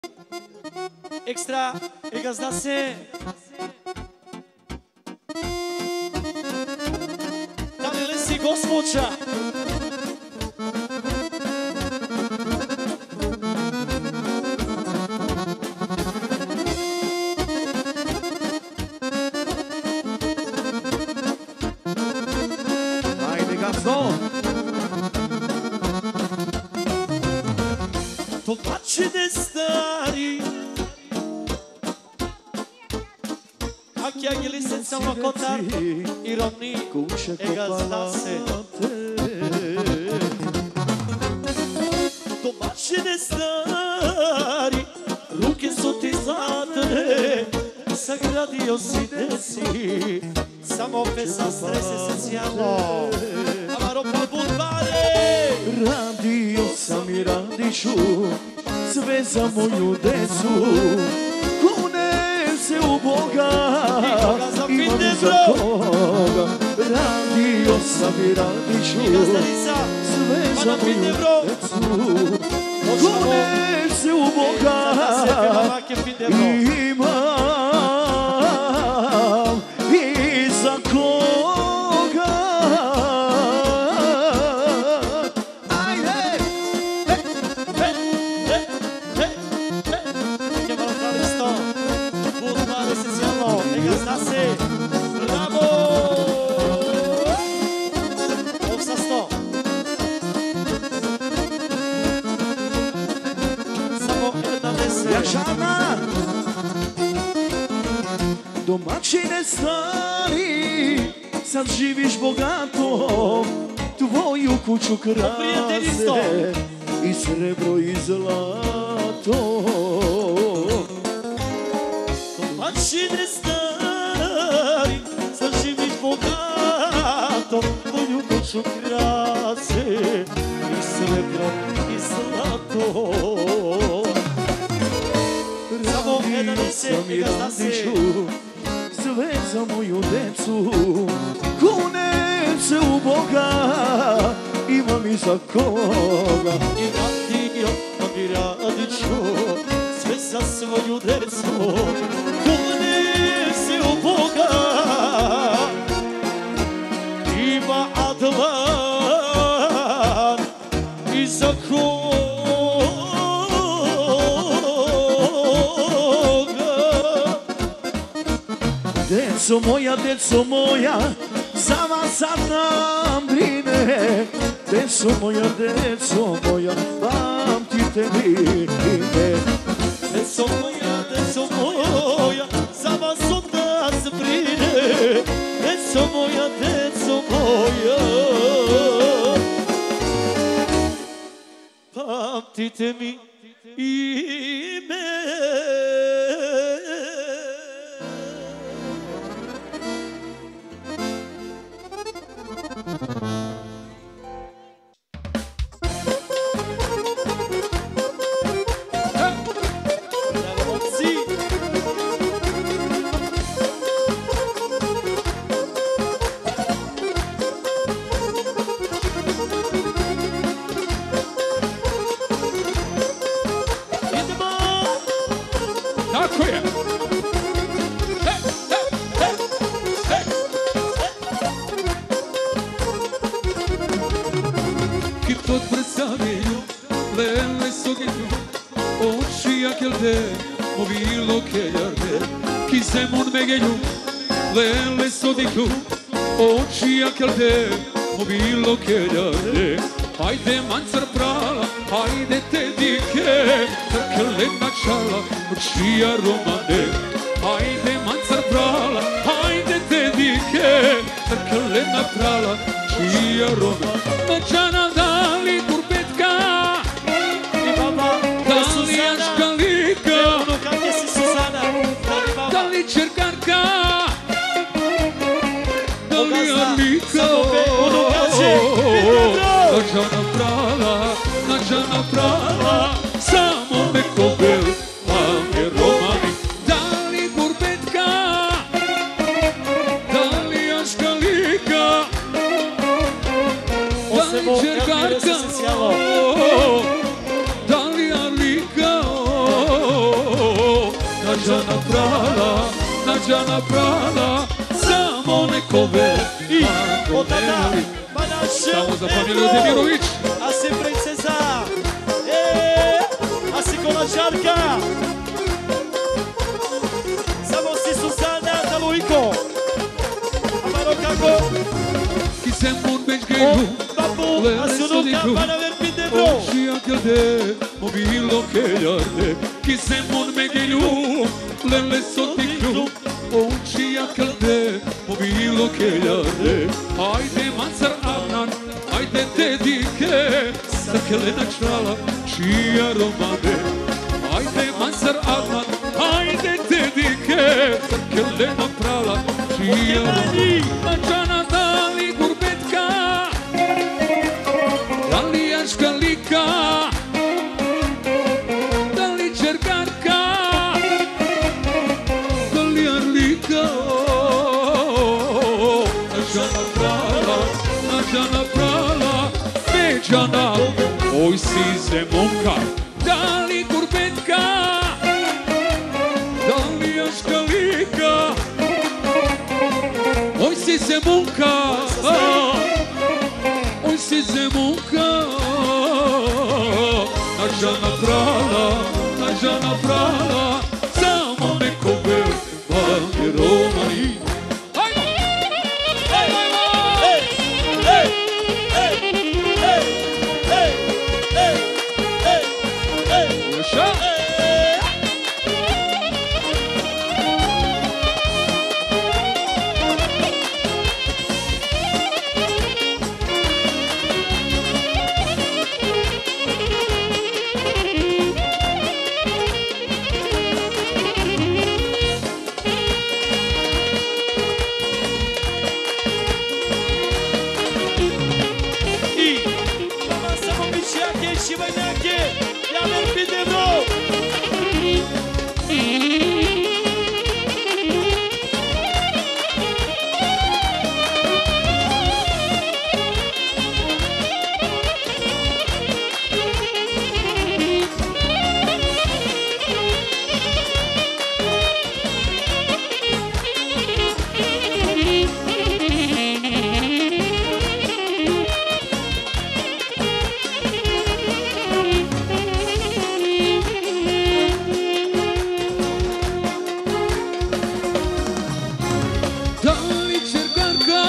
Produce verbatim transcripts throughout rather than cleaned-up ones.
Екстра е газда се. Дали ли си Господча? Ajde Gaston! Топачите стари, аки ангели само котар и ровни е газда се. Топачите стари, руки са ти задне, съградио си деси, само песа стресе се сяло. Амаро побудваре! Radio sam i radiću sve za moju decu. Kune se u Boga, imam i za koga. Radio sam i radiću sve za moju decu. Kune se u Boga, imam i za koga. Jašana, domaćine stari, sad živiš bogato, tvoju kuću krase i srebro i zlato. Domaćine stari, sad živiš bogato, tvoju kuću krase i srebro i zlato. Sam i radiću sve za moju decu. Kunem se u Boga, imam i za koga. I radio, i radiću sve za svoju decu. Kunem se u Boga, ima Adlan i za koga. Deco moja, deco moja, za vas sad nam brine. Deco moja, deco moja, pamtite mi ime. Deco moja, deco moja, za vas od nas brine. Deco moja, deco moja, pamtite mi ime. Oči akelde, mobilo keljade. Hajde mancar prala, hajde te dike, trkele načala, očija romane. Hajde mancar prala, hajde te dike, trkele naprala, očija romane. Mačana dali kurpetka, dali jaškalika, dali čerkarka, Nađana prala, nađana prala, samo me kobel, pa me romani. Da li burbetka, da li jaškalika, Nađa napravila, Nađa napravila, samo nekove I Ako od tada, nemali, ma naše samo za familiju Demirović. A si princeza, e, a si kolačarka. Samo si Suzana Dalujko. Amaro kako? Chi se mun beș O, găiu, babu, a si unuka, para ver pide bro. și acăde, mobilo che iarde. Chi se mun me găiu, lele soticlu, și acăde, mobilo che iarde. Haide manțar Arnan, haide te diche, să călena ceala și aromade. Haide manțar Arnan, haide te diche, să călena prala și aromade. Maciana dali gurbetka, dali așcalica, dali cercarca, dali arlica. Maciana prala, Maciana prala, Maciana, oi si zemonka, dali gurbetka, dali așcalica. Oi si se munca, oi si se munca. Nađa napravila, Nađa napravila, samo nekove vange romani. Haj! Haj, haj, haj! Ej, ej, ej, ej, ej, ej, ej, ej. Așa? I mama samo bićake i šivanjake, ja ver pide bro. Dali cercarca,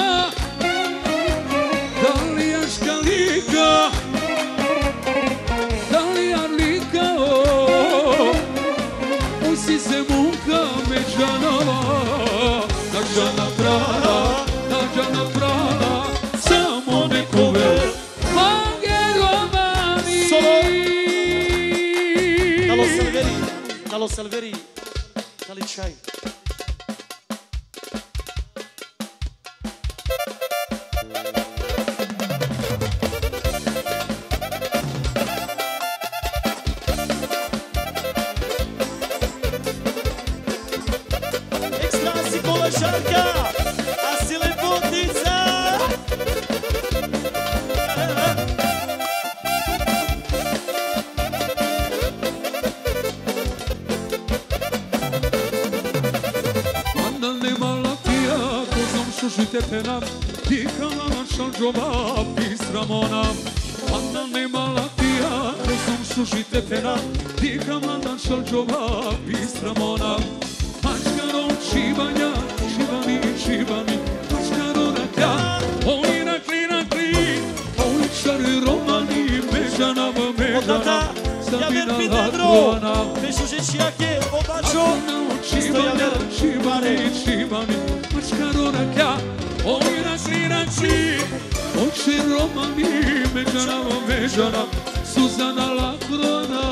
dali așcalica, dali arlica. Oi si se munca, Međana, Nađa napravila, Nađa napravila, samo nekove vange romani. Dalo Salveri, dalo Salveri, dali čaj. Ekstra si kolačarka, a si lepotica. Andal nema latija, ko znam šušite pena, dikala našal džoba, pistramona. Andal nema latija, ko znam šušite pena, dikala našal džoba, pistramona. Mačkaro šibanja, šibani, šibani, mačkaro rakja, oni rakli, rakli, oni čari romani, Međana v Od Međana, tata, ja ver Sabina pide bro. Latvona. Bešu žećijake, obačo. Šibani, šibani, šibani, mačkaro rakja, oni rakli, rakli, oči romani, Međana v Međana, Suzana Latvona.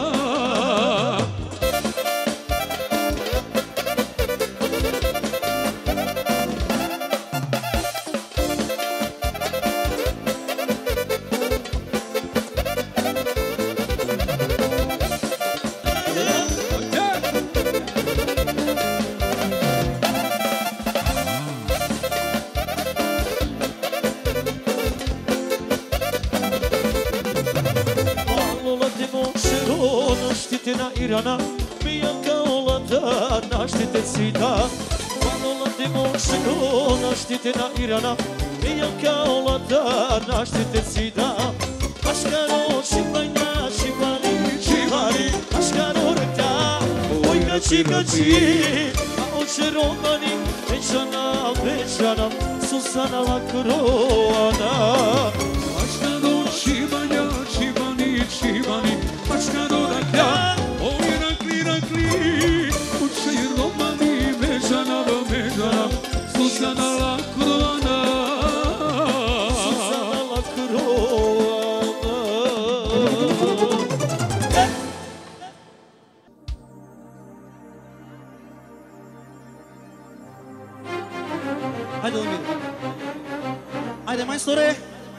Irana, Bianca Olata, naštite cvita Malola demoško, naštite na Irana Ja kao latar, naštite cvita Aškaro, šibanja, šibani, šibani Aškaro, rekta, oj gači, gači A oče romani, večana, večana Susana lakroana Aškaro, šibanja, šibani, šibani Aškaro, rekta, oj rakli, rakli Oče romani, večana, večana Susana lakroana Susana lakroana Haide, Lumir. Haide, mai sore.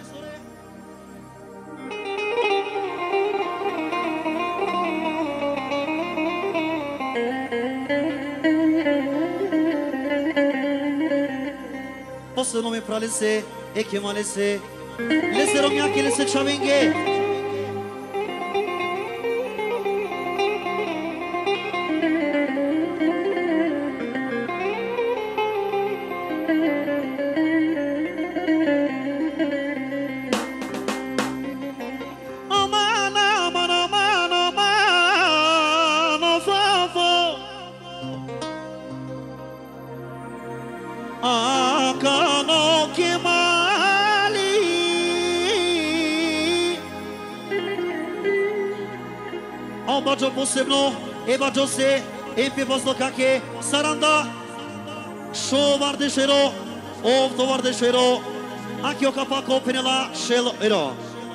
Posso nome pra lese, e che ma lese. Lese romia che lese chavenge. Bađo posebno, e bađo se, e pe vazdo kake, saranda, šo vardešero, ovto vardešero, aki o kapako penela, šel ero.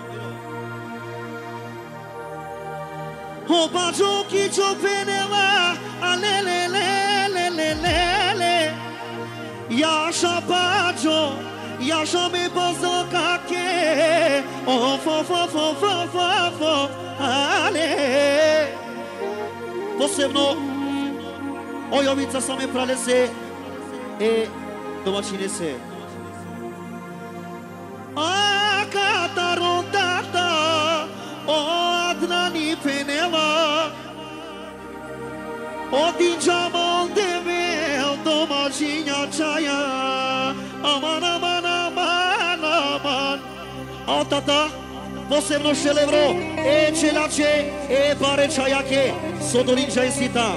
O bađo ki čo penela, a le le le le le le le, jaša bađo, jaša me vazdo kake, o fo fo fo fo fo fo, ale. Posebno Ojovica sa me pralese e domaćine se A katarondata o Adnani penela o dinđamon devel domaćinja čaja aman aman aman aman a tata posebno šelevro, e čelače, e bare čajake, sodorinđa i sita.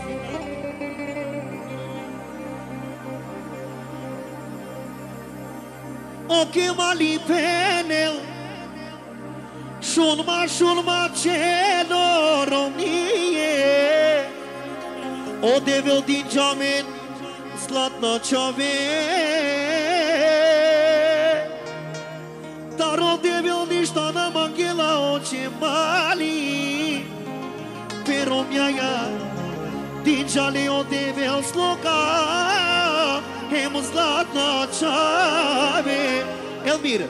Oke mali penel, šunma šunma čelo romnije, odevel dinđamen, zlatna čave. Dar odevel ništa nam angela oče mali Pe romjaja dinđali odevel sloka Hemu zlatna čave Elmir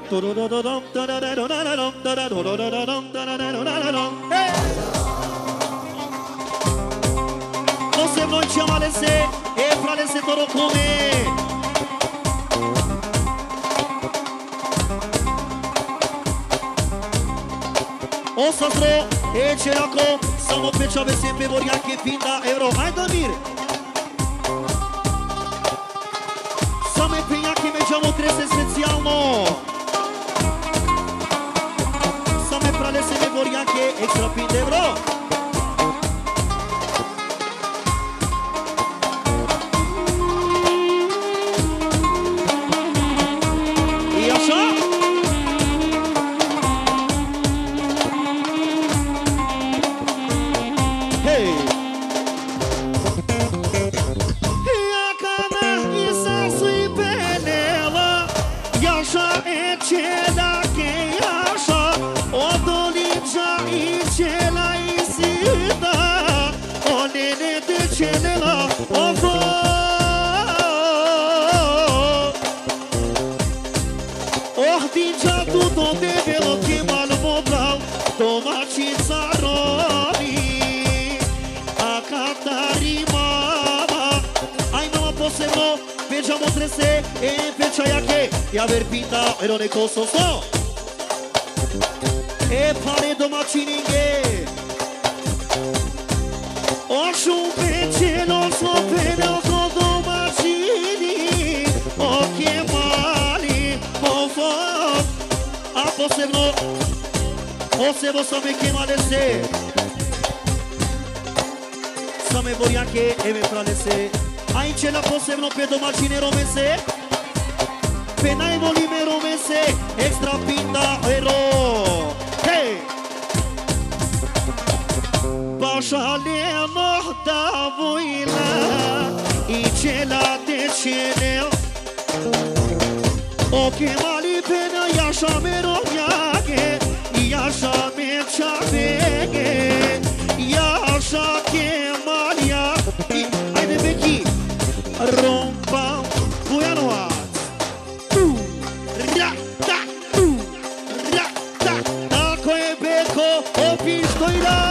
Posebno ćamale se, e prale se toro kome Osastro, e cerako, samo pečave se pevorjake pinda euro. Ajde Mir! Same penjake međamo trese specijalno. Same prale se pevorjake, ekstra pinda euro. I așa? Domaćica robi, a Katari mama. Aj mama posebno, peđamo trese, e pečajake. Ja ver pinta, ero neko soso. E pare domaćininge. Ošu pečeno posebno, posebno sa me chemale se, sa me boriache e me fralese. Aici la posebno pe domaćine romese, pe najvolime romese, extra pinda ero. Hej! Pašaljeno da vojla i čela tečene, oke mali pena jaša me rovnjake, jaša me čavege, jaša ke malja. Ajde Beki, rompa Bujanovac. Tu, ra, ta, tu, ra, ta. Tako je Beko, opišto i da.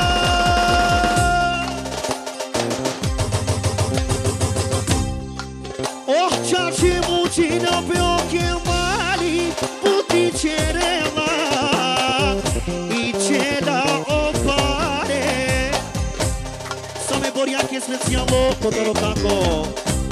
Oh, čači mučina pe oke mali, puti čerela i će da opare. Same borjake specijalno kodoro tako.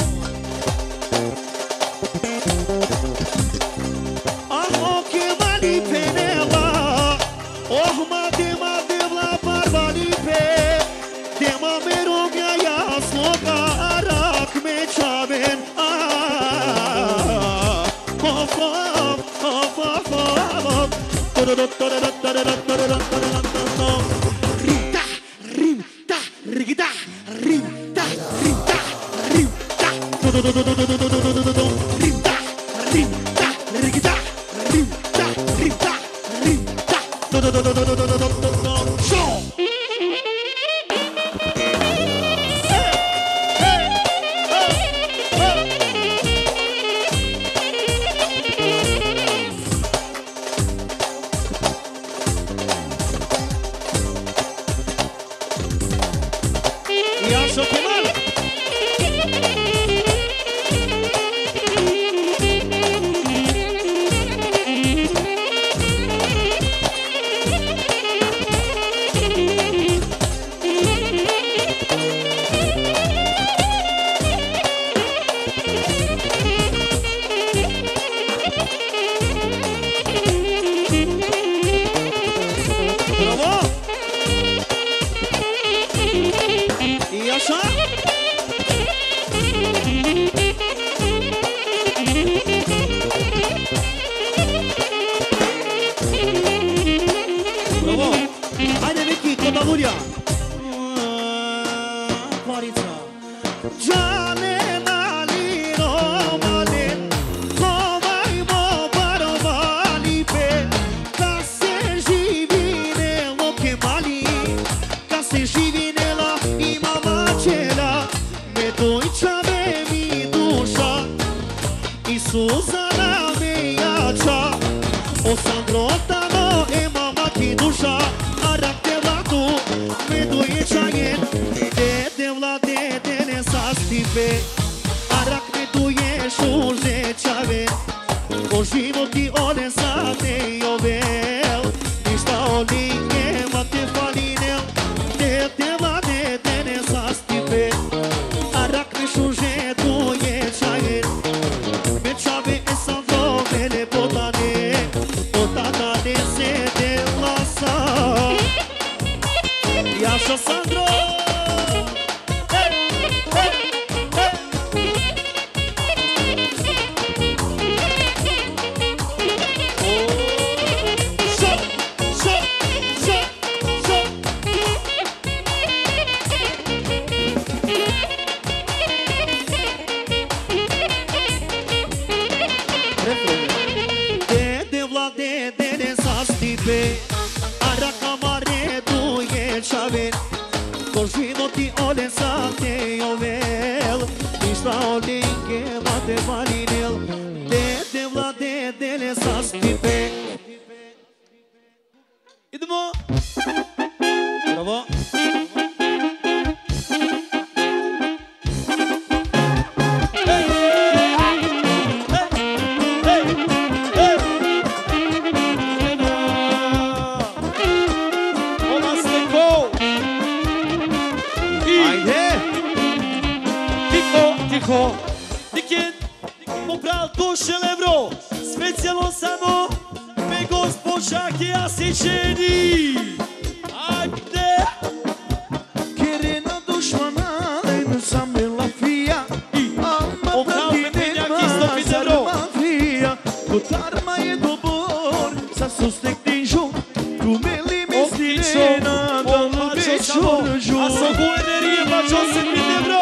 Ah, oke mali penela, oh, ma dema devla barbali pe, dema meromja jasloga, arak me čaven. Rimta, rimta, rigida, rimta, rimta, rimta, rimta, rimta, rigida, rimta, rimta, rimta, show. Dikin, popral dušel evro, specijalno samo gospođa Kija Sičeni. Ajde! Kerena dušmana, len sam bila fija. Ama da ti nema zar mafija. Kotarma je dobor, sa sustek dižu. Rumeli mi stirena, da mu večer žu. A sa bu energije, bačo se pite bro.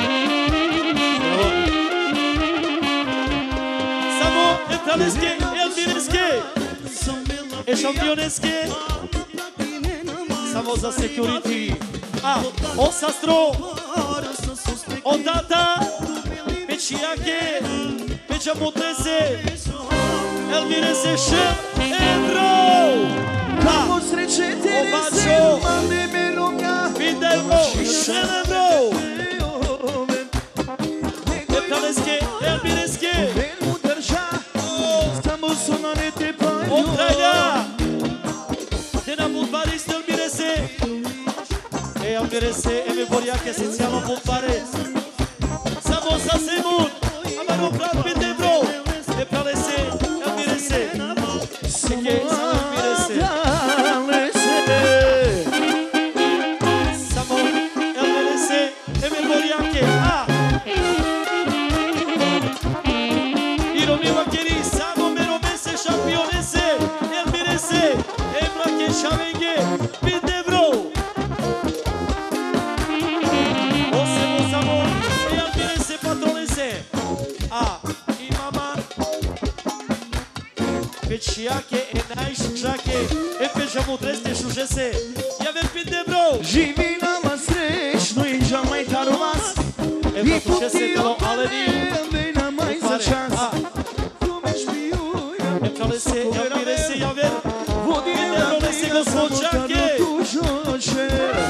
Samo etaleske, eldineske, e šampioneske. Samo za security. A, o sastro, o tata, pe čiake, pe čamotrese, eldirese še, ebro. Kako sreće Terese, mane me longa. Videmo, še ebro. Etaleske, eldineske. Venu drža, samo su na ne te paju. Otrajda. Te na futbaliste eldirese. E eldirese, e me boriake se țiamo futbare. Samo sa semun, amaro prat pite bro. E pralese, eldirese. Sike, samo eldirese. Samo eldirese, e me boriake. A! Ironima keri, samo me romese, šampionese. Eldirese, e mrake šavenge. Pite bro. Osemo samo, e eldirese, patronese. A! I mama. Pe čiake, e najščake. E pe žamutreste šužese. Ja ver pite bro. Živi nama srećno i žamaj taro vas. E bratušese talo aleni. Vej nama i za čas. A! Kome špijuja, E pralese, eldirese, ja ver. vodi Pite na bro, nese prija, samo gospođake. tamo tužoće.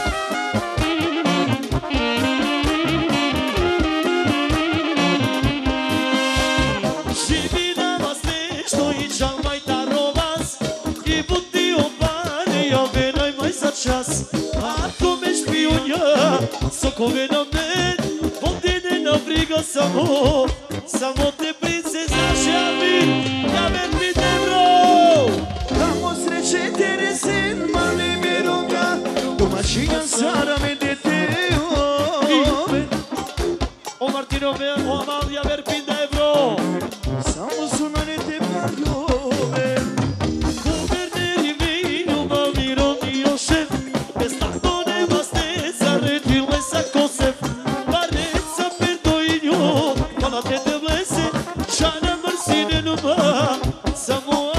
Živi nama srećno i čalmaj taro vas. I budi obane, ja venaj maj za čas. Ako me špijunja, sokove na men. Vodi ne na briga samo. Samo te princeza želim. Ja ver pite bro. Kamo sreće Terese, mane me longa. Domaćinja Sara me dete ove. O Martino ver, o Amalia ver pite bro. Samo su na ne te pajove. Guverneri vinu, mamiro dio šef. Bez tako nema steza, redile sa Kosef. Vareca perdo i njo, hvala te te vlese. Žana mrsine numa, samo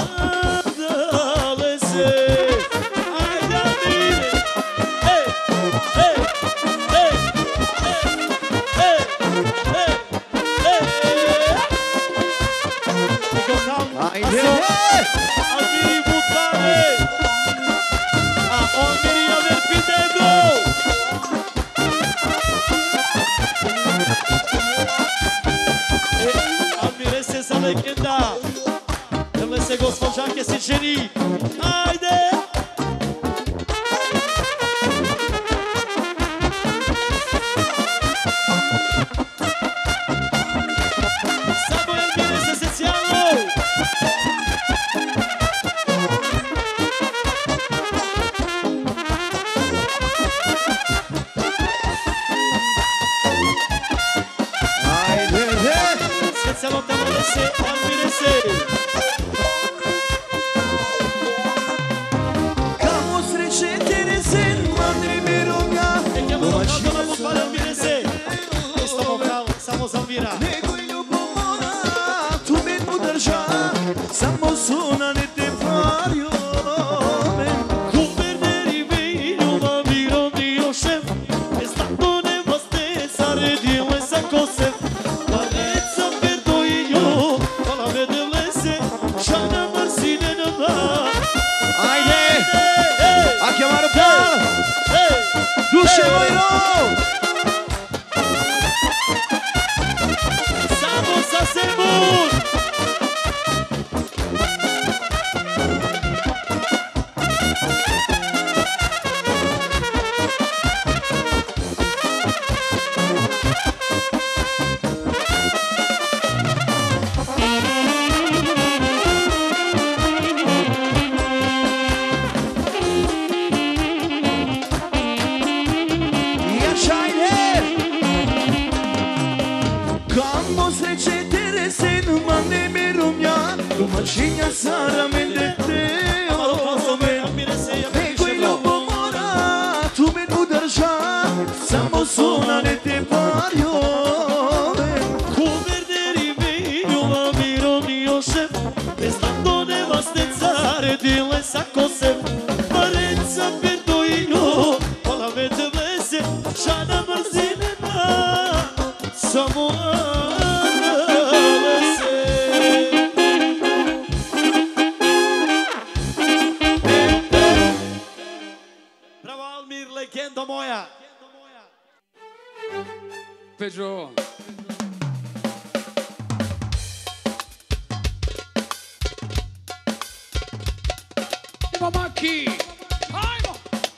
adalese. Ajde Amire, ej, ej, ej, ej, ej, ej, ej. Niko tam, Ajde, aso. ej! Almiri Butare. A Almiri a ver pite bro. E Almire se sa legenda. Temle se gospođa Kija Sičeni. Ajde. Samo Almire se specijalno. Ajde, ej! Specijalno temle se Almire se. Kamo sreće Terese, mane me longa. E chiamo lo caldo la futbale Almire se. Questo vocal, samo za Almira. Nego i ljubomora, tu me mu drža. Samo su na ne te pajove. Guverneri vinu, mamiro dio šef. Bez tako nema steza, redile sa Kosef. Vareca perdo i njo, hvala me de vlese. Žana mrsine nama. Ajde! Ej, A chiamare pal! ej, Duše Vojro! samo sa sebun. Shinja Sara mendete ome E quello pomora tu me nu drža Samo sona ne te pariove Cu verderi vinho a mironio šef Estando nevaste care dile sa kosef Parenca perdoinho Pola vete vese Šana mrzinena Samo alese Bravo Almir, legendo moja Peđo. Ima Maki. Ajmo.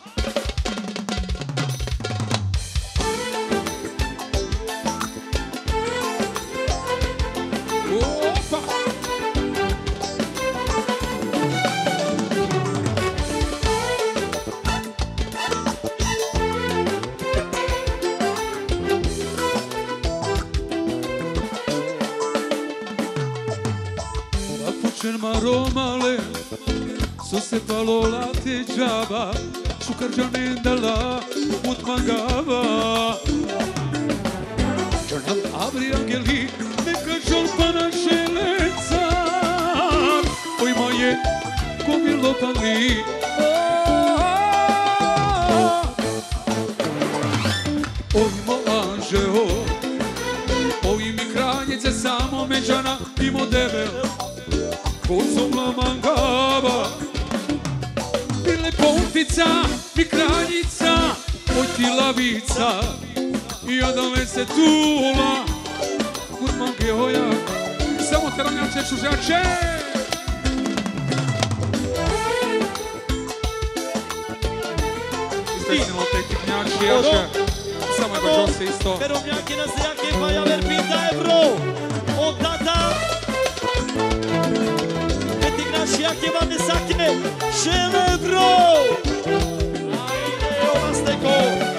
Opa. Papučen maromale Su se palolate džaba Šukarđanendala Utmagava Črnal abri angeli Neka žalpana želeca Oj moje Ko bilo pali Oj mo anžeo Oj mi kraljice samo međana Imo debel Kozomla mangava Ti lepotica, mi kraljica Oj ti lavica Ja da me se tula Kud mangeoja Samo travnjače čužače Istaknemo te tipnjači jače Samo je baš se isto Peromnjaki na zjake pa ja ver pita evro Od tata Jakie mamy sakne, celebro! Ajde, ova steko!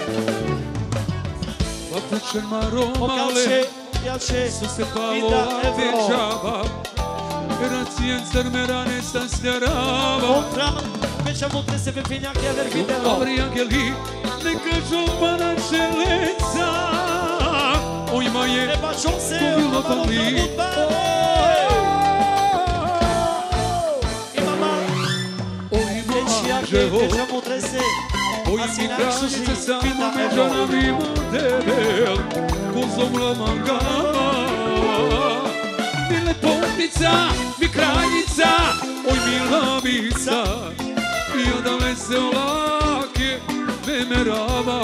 Papučen maromale Pokaže, jače, Su se Vida palolate Evro. džaba Racijen crmerane sa sljarava Kontra, veća mutre se pepinjake, ja ver videlo. Dobri angeli, neka žalpana želeca Oj moje, Treba čose, ko bilo ovo malo pali probudbane! Veća mutre se, Oj a mi si najšuši, kraljice samo Vida međana Evro. mimo debel Kozomla mangava Mi lepotica, mi kraljica Oj mi lavica Ja da veselake vemerava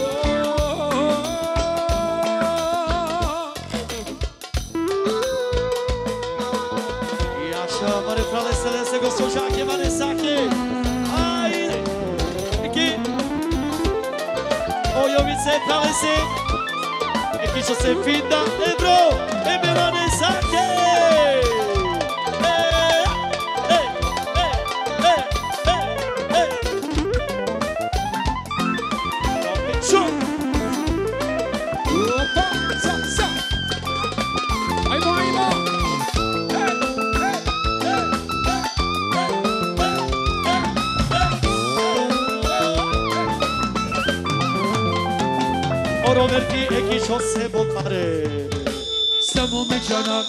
Jaša, mare prale se se gospođake, mare sake. Ajde. Eki. Ojovice prale se. Eki što se fida evro. Ebe mare sake. E, e, e, e, e, e. Ču. Opa, sa, sa Ajmo, ajmo Oroverki eki što se botare. Samo međana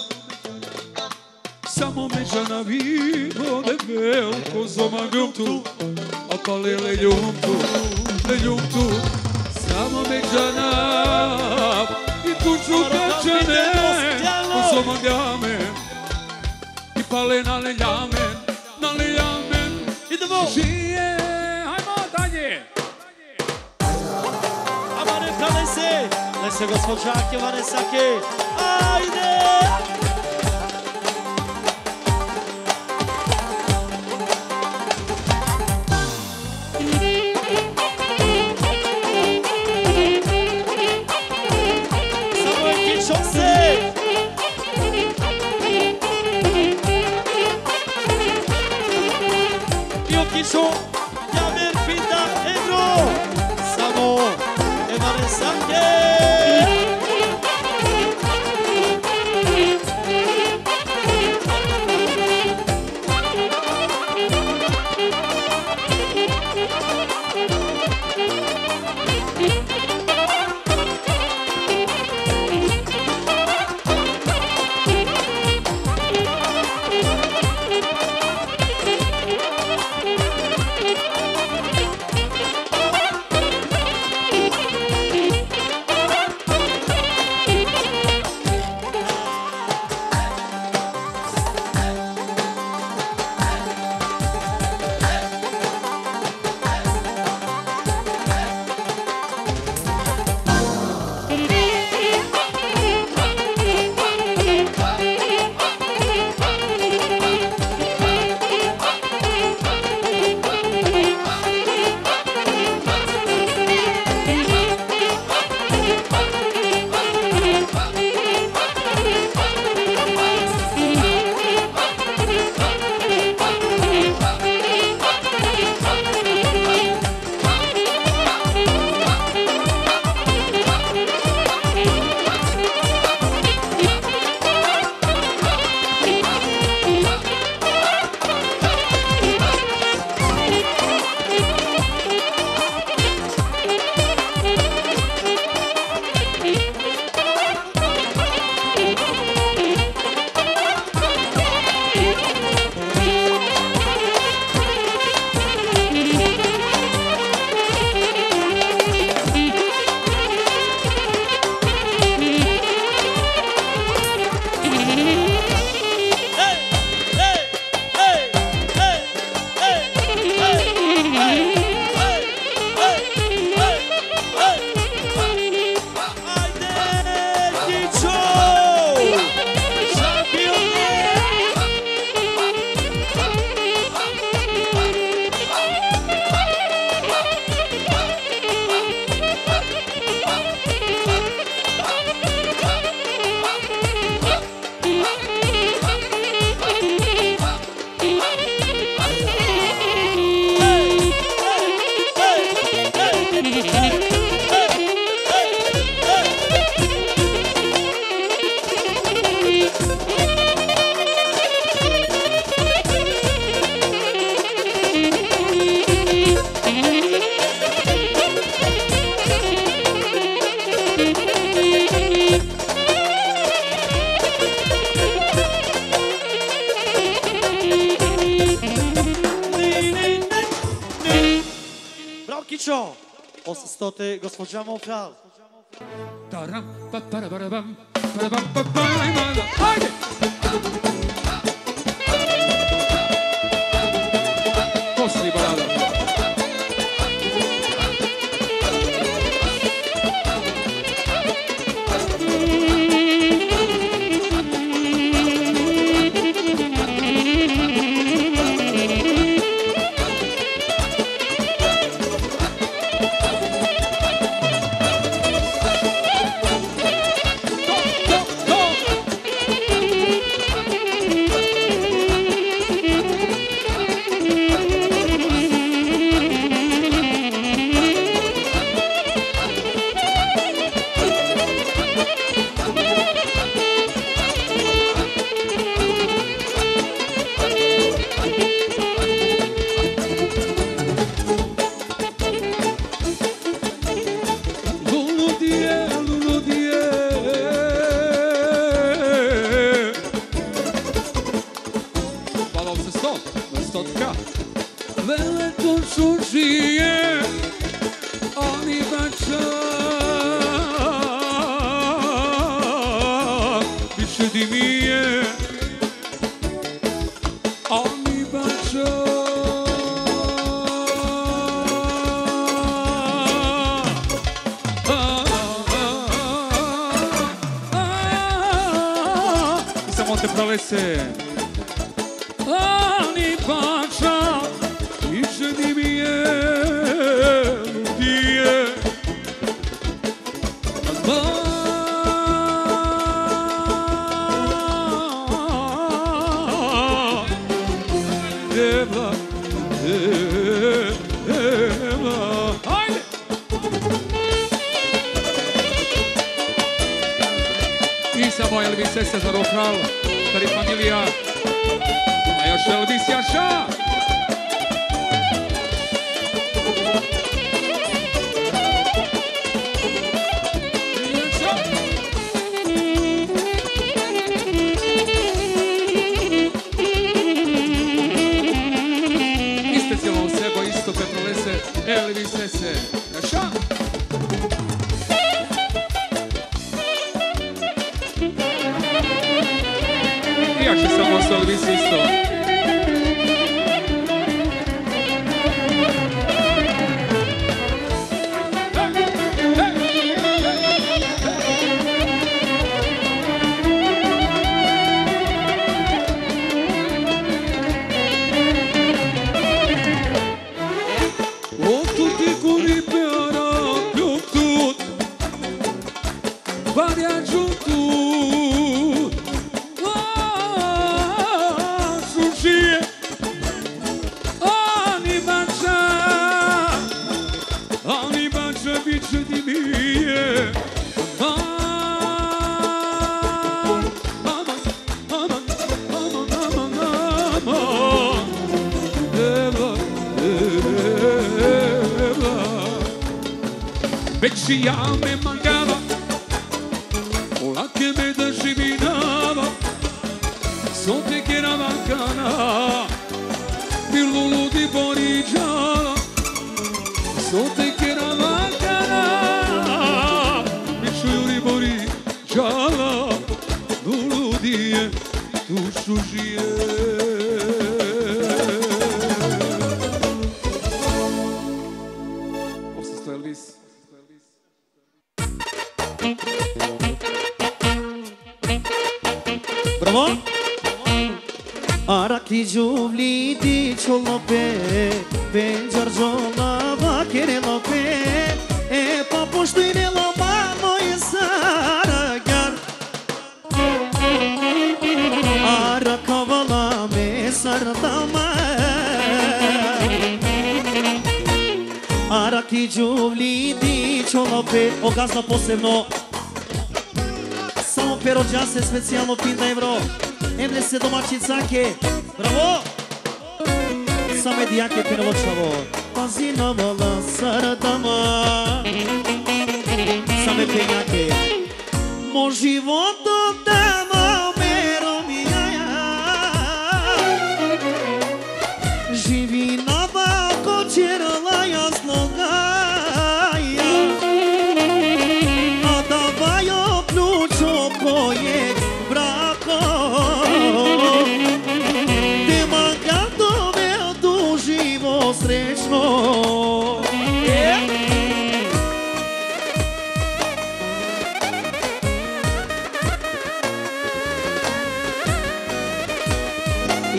Samo međana vivo debel Kozoma ljubtu A pale le ljubtu Le ljubtu Samo međana I tuču pečene Kozoma ljame I pale na le ljamen Na le ljamen Idemo. Žije Hajmo dalje Amane prale se. Ne se gospođake, mare sake. Ajde. Samo eki što se. I o kišu, ja ver pita evro. Samo Emane sake. осемстотин, госпожа Мокал. Тарам, па-пара-барабам, пара-бам-па-пам, хайде! После балада. Gazda posebno samo per rođase specijalno Pinda Evro Emre se domaćicake bravo same dijake pinovočavo pazi na vala saradama same penjake mo životo dama mero mi jaja živi na bako čerla jasnoga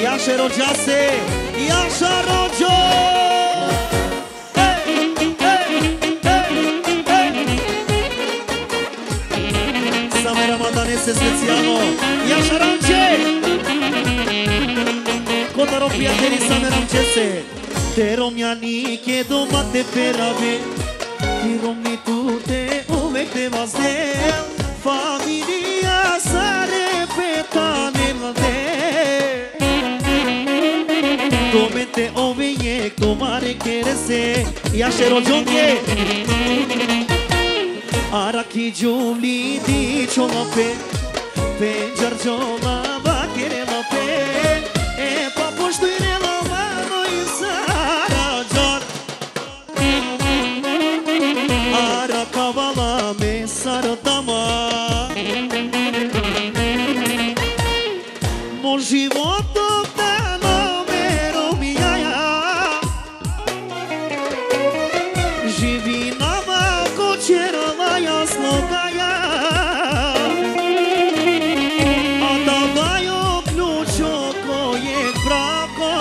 Iașa rogease, Iașa rogio. Same ramadanese specijalno, Iașa ramče. Kotaro prijatelji, same ramče se. Te romjani che domate perave, ti romni tutte uvek te vazdel. Familia sa repeta nel del. Domete ovejek, domare kerese, Iașa rođonje. Araki juli di cholape, pe jarjola va kerelape, e papushtuire la mano in sarajar. Arakavala me saratama. Mo životu dano mero mijaja. Živi nama kočerala jasnogaja. A da daju ključ od tvojeg braka.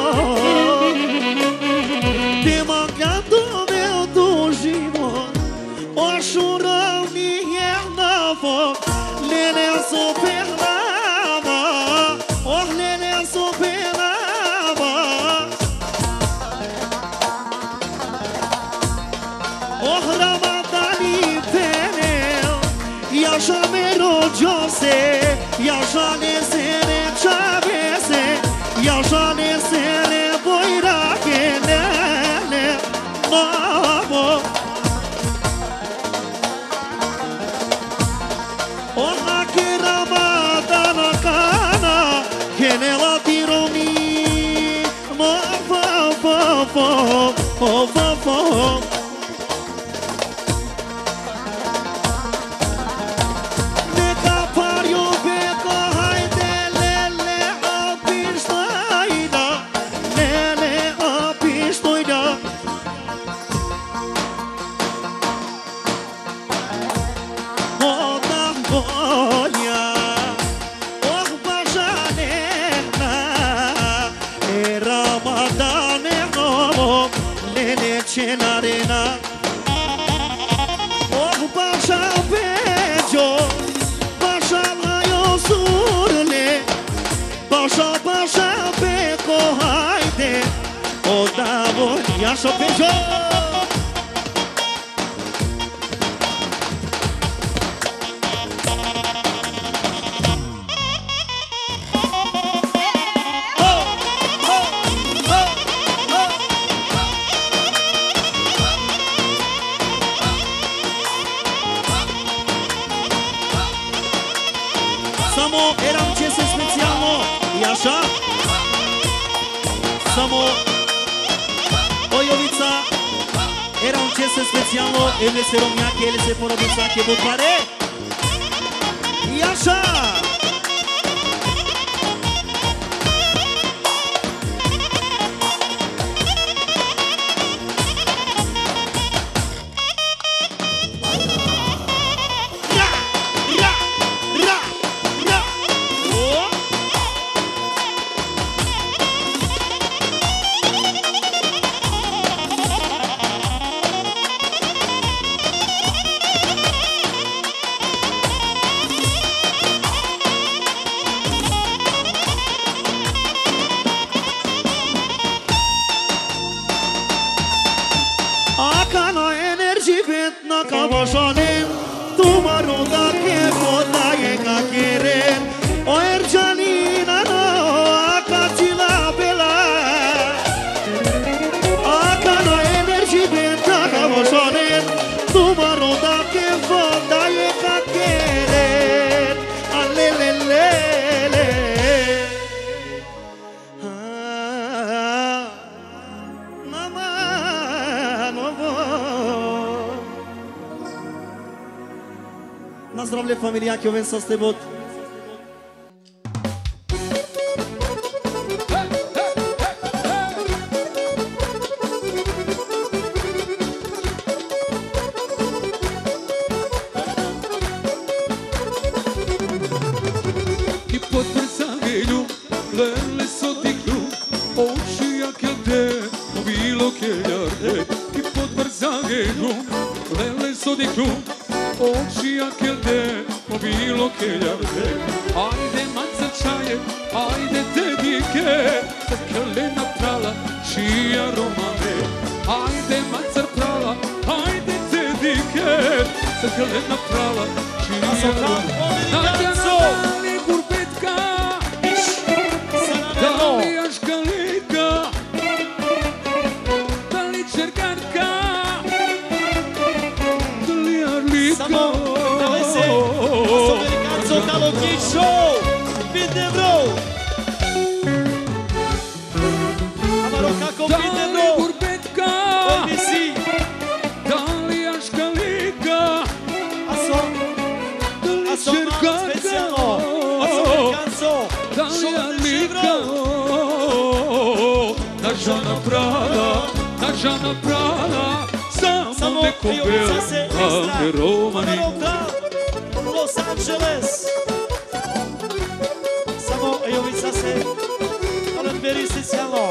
Te magljadu me tu život. Ošurao nije navok. Lele super lava. Oh lele super lava. Oh ramadani penel. Iașa me rođose. Iașa ne sere čavese. Iașa ne sere bojrake. Lele mamo. Ona che ramadana cana, che nella tironi, ma fa fa fa fa fa fa. Neka pario beko haide lele apistoida, lele apistoida. Olha, oh bajanena, e ramadaneno, lele cenarena. Oh bajavejo, bajalayo surle, baja baja beko haide, o davo Iașa pejo. Samo eram čese specijalno, Iașa. Samo Ojovica, eram čese specijalno, ele se romnjake, ele se porodicake, butvare. Iașa. Akana enerji vetna kavaşanen, tumaru da ke koda ye kakeren. O erjanina no akatila bela. Akana enerji vetna kavaşanen, tumaru da ke koda ye kakeren. Alelelele. Na zdravlje familijaki, oven sa ste bod. I pod vrsa velju, lele so aquele mobilo che gli arde. Ajde manca čaje, ajde te dike, crkele naprala, čija romane. Ajde manca prala, ajde te dike, crkele naprala, čija romane. Nadjana gurbetka, da li jaškalika, da li čergarka, da li arlika. Samo, dale se, s Amerikanco Talo Kid Show, pet euro. Amaro kako pet Da li euro, gurbetka, O B C, da li jaškalika, aso, da li aso malo čergarka, specijalno, aso Amerikanco, da li show arlika, da žana prava, da žana prava, samo Samo neko Jovica bel, se a ekstra, ne romani. Amaro Tal, Los Angeles. Samo Jovica se, ale beri specijalno.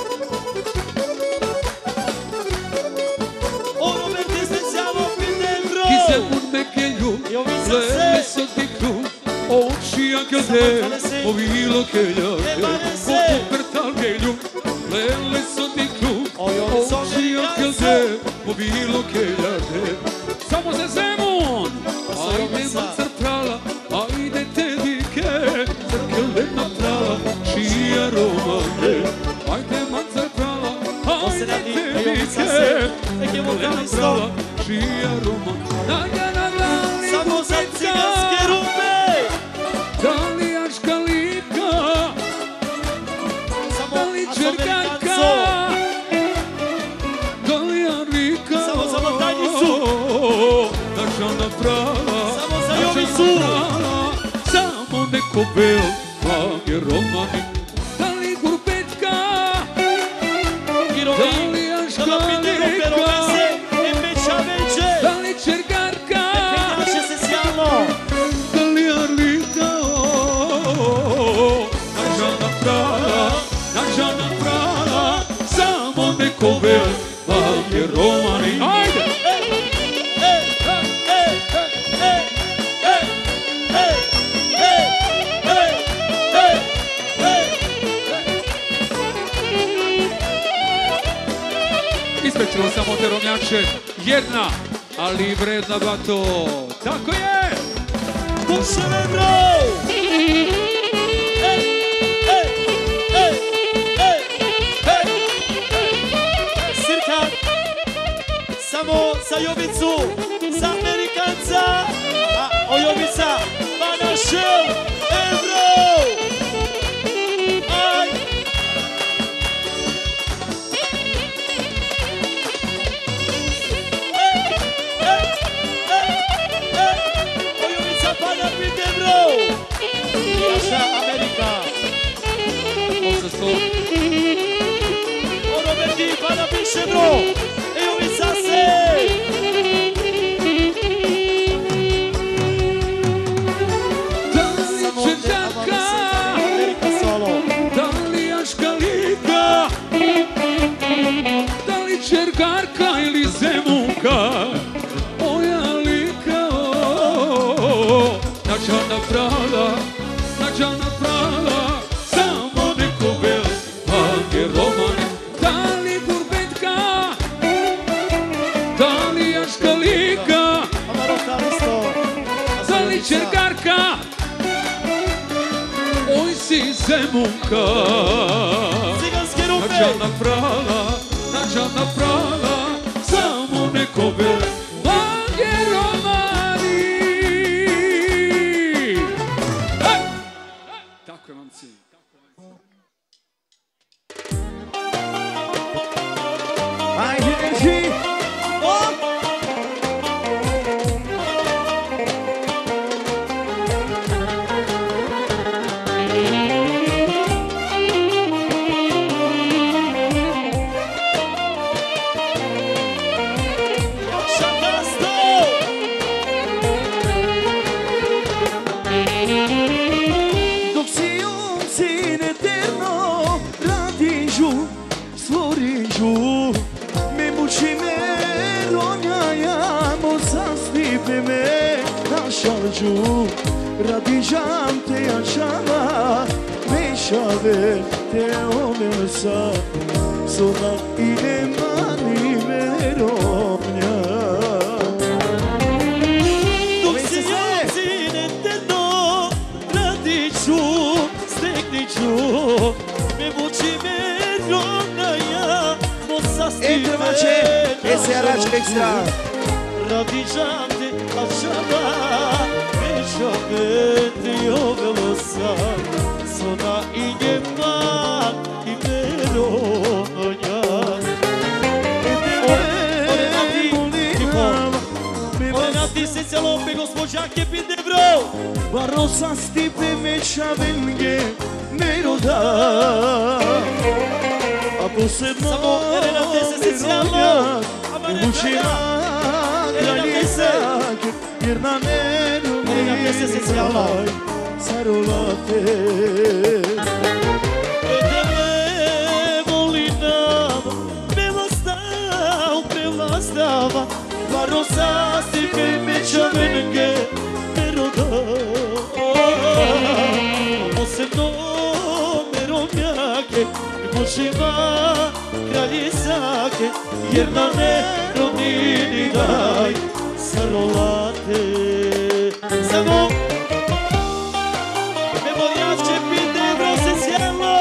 Ono beri specijalno pet euro. Chi se un meglio, Jovica le se, messo di cru, oči anche te, ovilo che gli arde, poco per tal meglio, le messo di cru, oči anche te, ovilo che gli arde. Samo se Zemun, ajde mancar prala, ajde te dike, crkele naprala, čija romane. Ajde mancar prala, ajde te dike, crkele naprala, čija romane. Nadjana glali samo za ciganske rupe. da li jaškalika, Samo da li aso čergarka, Amerikanco. da li arlika, Samo za Batajnicu. da žana prava, Samo za da Jovicu. žana prava, samo neko bel, pa je romani. Da li gurbetka, I da rovi, li kada pet euro per jaškalika, ovese e veća veće. da li čergarka, Penjače se sjavno. da li arlika, da žana prava, da žana prava, samo neko bel, pa je romani. Ajde! Ispećemo samo te romljače, jedna, ali vredna bato. Tako je! Pušem euro! Ej, ej, ej, ej, ej. Sirka, samo za Jovicu, za Amerikanca, a o Jovica, pa našel euro! Aj! Naša Amerika. Možda sto. O Roberti, pada piše bro. Evo mi zase. Da li čergarka, Amerika solo. da li jaškalika, da li čergarka ili zemunka, moja lika, nađana prava, nađana prava, samo neko bel, pa je romani. Da li gurbetka, da li jaškalika, Amaro Kalisto. da li čergarka, oj si zemunka. Ciganske rupe. Nađana prava, nađana prava, samo neko bel, pa je romani. Hej! Tako je, mamci. Ajde, ži, Šakasto. dok si un sin eterno radižu, stvorižu, me muči me, ronjajamo, zastipe me, naš şarjı Radicam te yaşama Meşave te omelsa Sonra ile mani veromnja Dok se jocine tedno radit ću, steknit ću Me vuči veromna ja Mosa Entra mače, ese araç ekstra Radicam te yaşama Meşave te omelsa Sonra ile mani veromnja Ti se cijelo pe gospođake pide bro Barosa stipe meća venge Meroda A posebno Samo Elena te se secijalo Mučina kraljica Jer na neru Elena te se secijalo Sarolate Tebe voli nama Prevlastava, prevlastava Barosa stipe meća venge Meroda Posebno merovnjake Mučima kraljicake Jer na nerovnini daj Sarolate Samo Memorijače pite bro se sjelo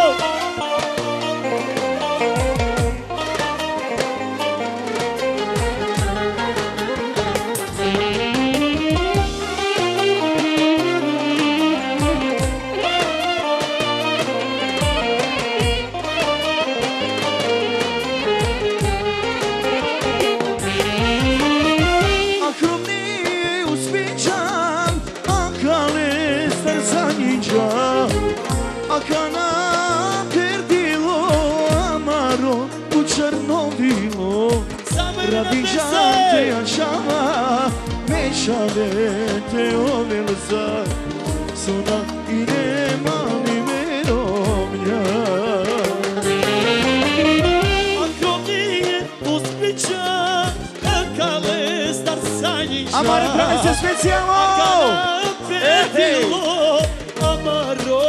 Akana perdilo amaro u črno vino Radicam te yaşama Meşave te omelsa Sonra ine mani veromnja Ako nije uspića Kale star sanjića Amare pravi se specijalno Akana perdilo amaro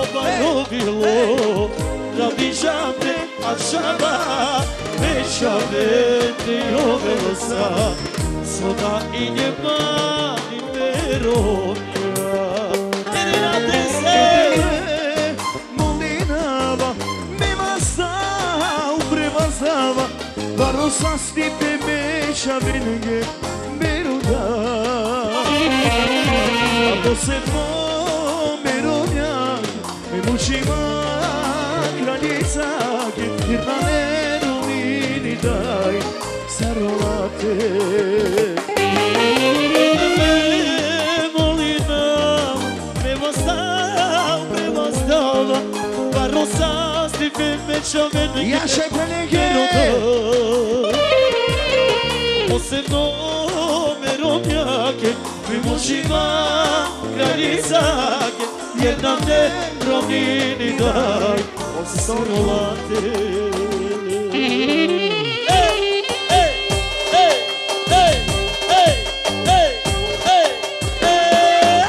Bilo Radicam te yaşama Meşave te omelsa Sonra ine mani veromnja Elena te se Molinava me masao prevazava Barosa stipe meća venge Meroda A posebno merovnjak Me mučima kraljica Jer na nerovnini daj Sarolate Barosa stipe meća venge Jaše pelege Posebno merovnjake Mi mučima kraljicake Jer nam ne rovnini daj Sarolate Ej, ej, ej, ej, ej, ej, ej, ej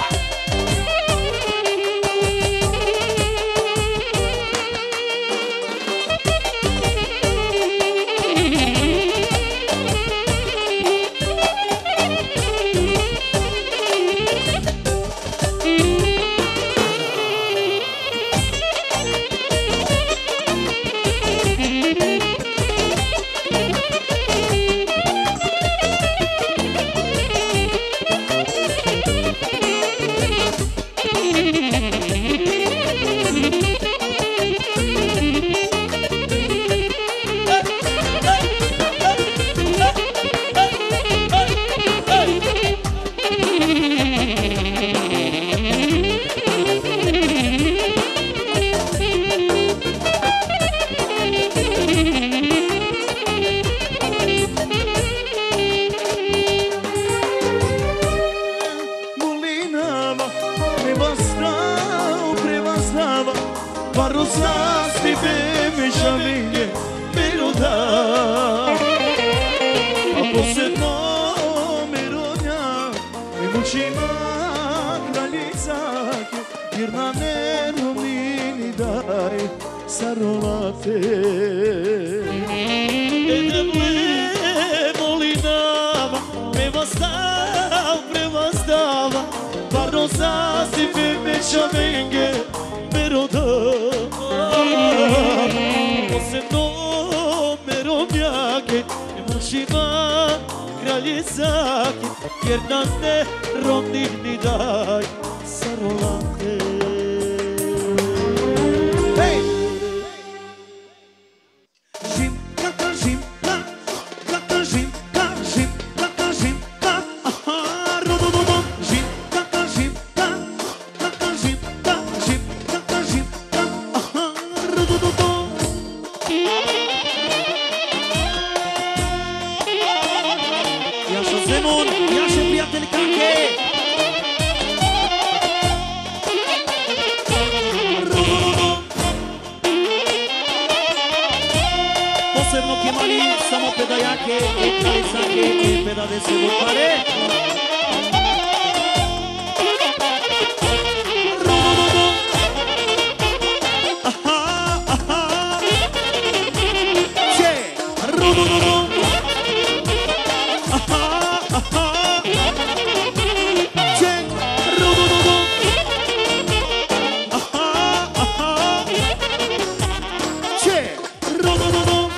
Barosasti bebe šavinje Meroda A posebno merodnja Mi mučima kraljica jer na neromini daj sarolate. Rosasi me chamenge meroda Você no meromiake Mashima kraljica jer na neromini daj sarolate. Hey! Zimka, zimka, zimka, zimka, zimka, zimka, aha, rodododom. Samo pedajake, ekalisake, pedade se votare. Aha, aha. Che, rodododom. Aha, aha. Che, rodododom. Aha, aha. Che, rodododom.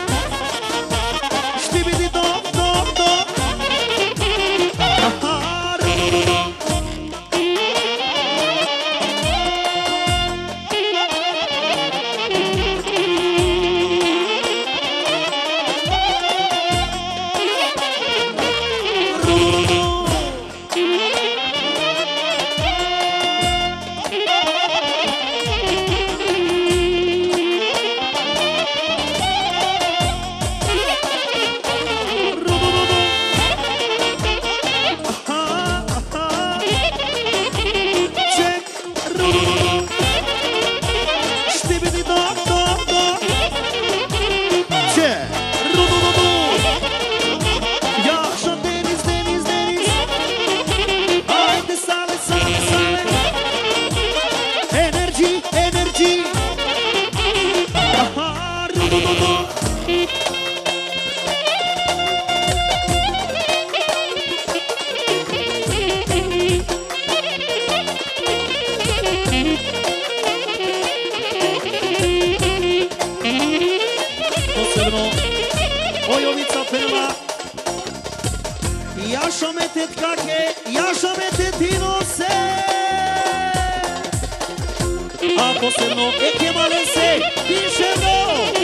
Posebno ekemale se pišemo.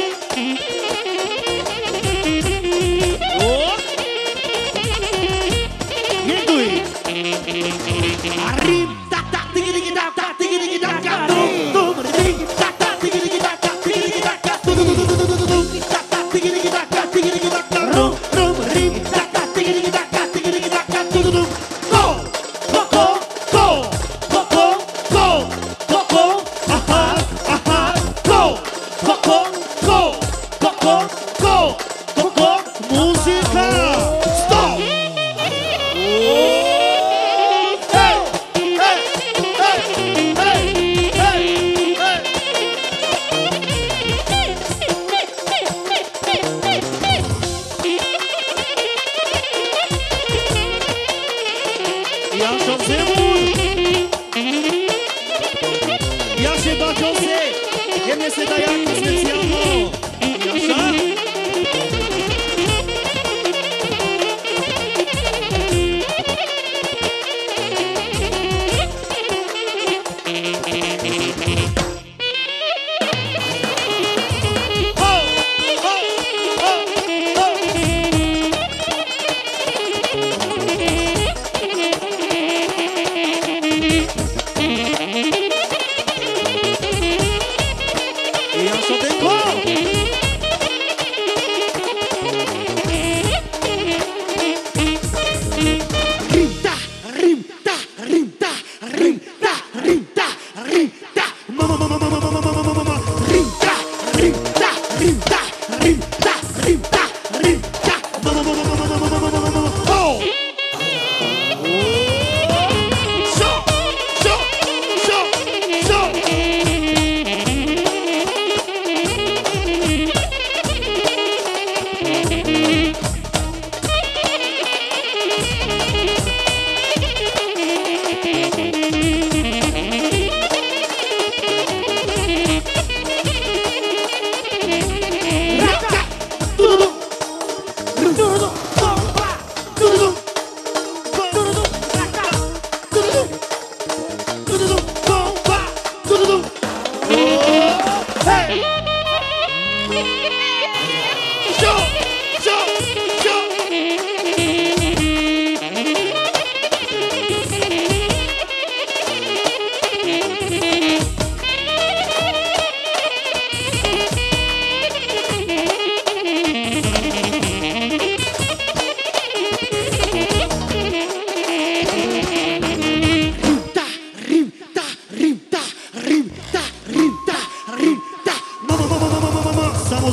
Jeduj. Arim ta ta tigi tigi ta ta tigi tigi ta ta dum dum tigi ta ta tigi tigi ta ta tigi tigi ta ta dum dum dum dum dum ta ta tigi tigi ta ta tigi tigi ta ta rum rum rim ta ta tigi tigi ta ta tigi tigi ta ta dum dum go go go go go go go go aha aha go go go go go go go go go música stop. Este daiac specijalno. Jaša?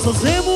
să zemul